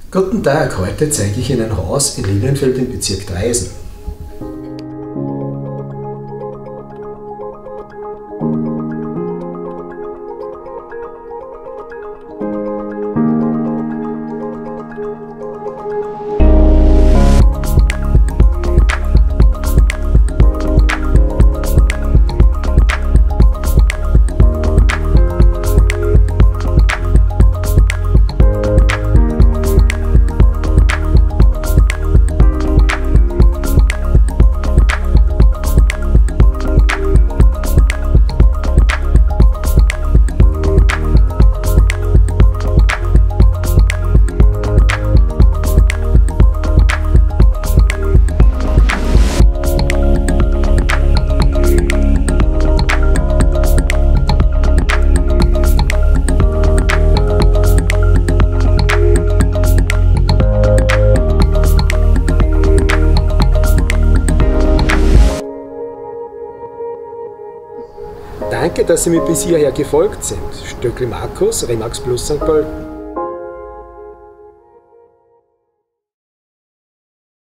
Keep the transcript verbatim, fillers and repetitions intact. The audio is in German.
Guten Tag, heute zeige ich Ihnen ein Haus in Lilienfeld im Bezirk Traisen. Danke, dass Sie mir bis hierher gefolgt sind. Stöckli Markus, Remax Plus Sankt Pölten.